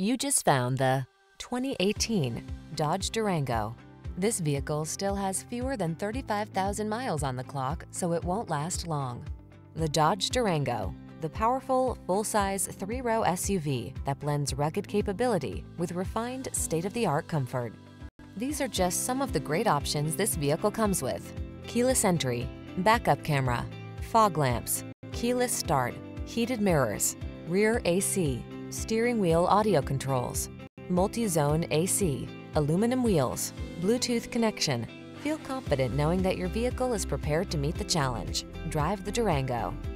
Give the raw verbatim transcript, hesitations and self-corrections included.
You just found the twenty eighteen Dodge Durango. This vehicle still has fewer than thirty-five thousand miles on the clock, so it won't last long. The Dodge Durango, the powerful, full-size three-row S U V that blends rugged capability with refined, state-of-the-art comfort. These are just some of the great options this vehicle comes with: keyless entry, backup camera, fog lamps, keyless start, heated mirrors, rear A C, steering wheel audio controls, multi-zone A C, aluminum wheels, Bluetooth connection. Feel confident knowing that your vehicle is prepared to meet the challenge. Drive the Durango.